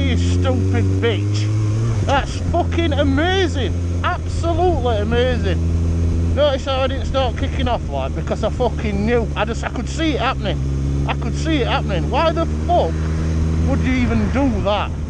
you stupid bitch. That's fucking amazing. Absolutely amazing. Notice how I didn't start kicking off, like, because I fucking knew. I could see it happening. I could see it happening. Why the fuck would you even do that?